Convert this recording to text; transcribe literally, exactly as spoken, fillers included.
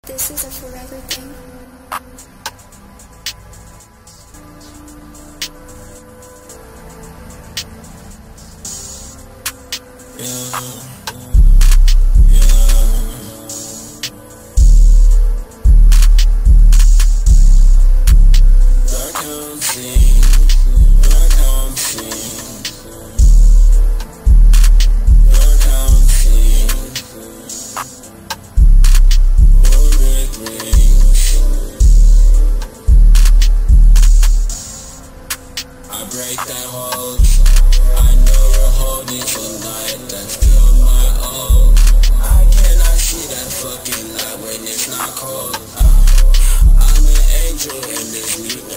This is a forever thing. Yeah, yeah. Back home scene, back home scene, back home scene. Four red rings. I break that hold. I know you're holding tonight. That's still my own. I cannot see that fucking light when it's not cold. uh, I'm an angel in this meat